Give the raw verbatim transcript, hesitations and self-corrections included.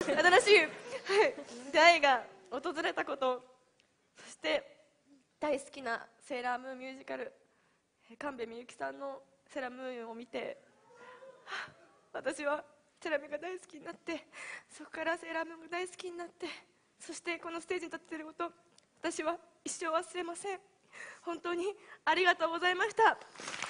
新しい、はい、出会いが訪れたこと、そして大好きなセーラームーンミュージカル、神戸みゆきさんのセーラームーンを見て、はあ、私はセラミが大好きになって、そこからセーラームーンが大好きになって、そしてこのステージに立っていること、私は一生忘れません。本当にありがとうございました。